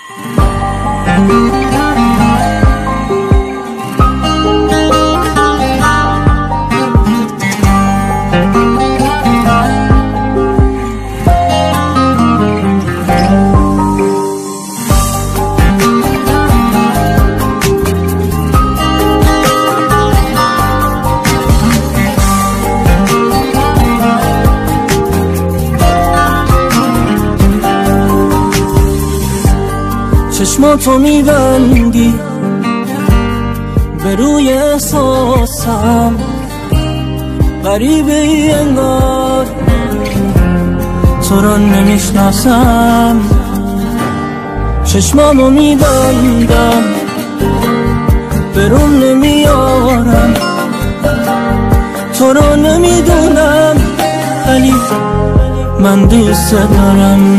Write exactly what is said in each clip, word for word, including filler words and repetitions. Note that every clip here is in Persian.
چشماتو میبندی به روی احساسم، غریبه ای انگار تو را نمیشناسم. چشمامو میبندم به روم نمیارم، تو را نمیدونم ولی من دوست دارم.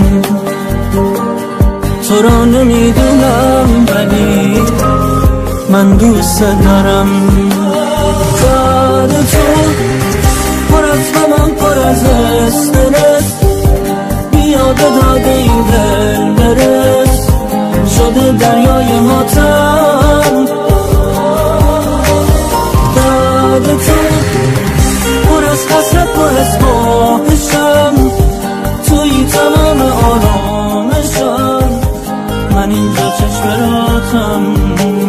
تو را نمیدونم ولی من دوست دارم. یاد تو پر از غمم، پر از استرس، بیاد داده این دل برس، شده دریای ماتم. یاد تو پر از حسرت، پر از خواهشم، توی تمام آرامشم، من اینجا چشم راتم.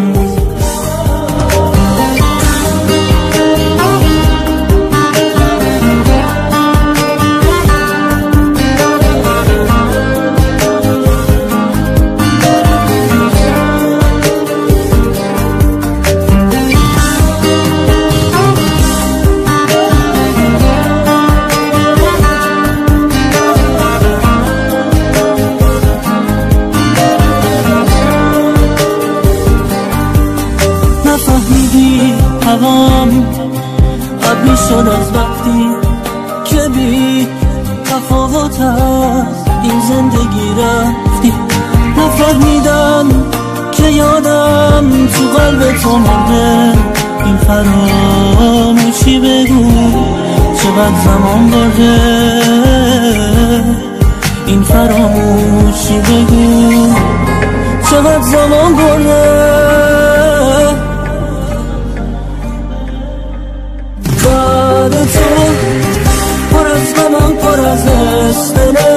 هوام ابری شد از وقتی که بی تفاوت از این زندگی رفتی. نفهمیدم که یادم تو قلب تو مرده، این فراموشی بگو چقدر زمان برده. این فراموشی بگو چقدر زمان برده. یاد تو پر از غمم، پر از استرس،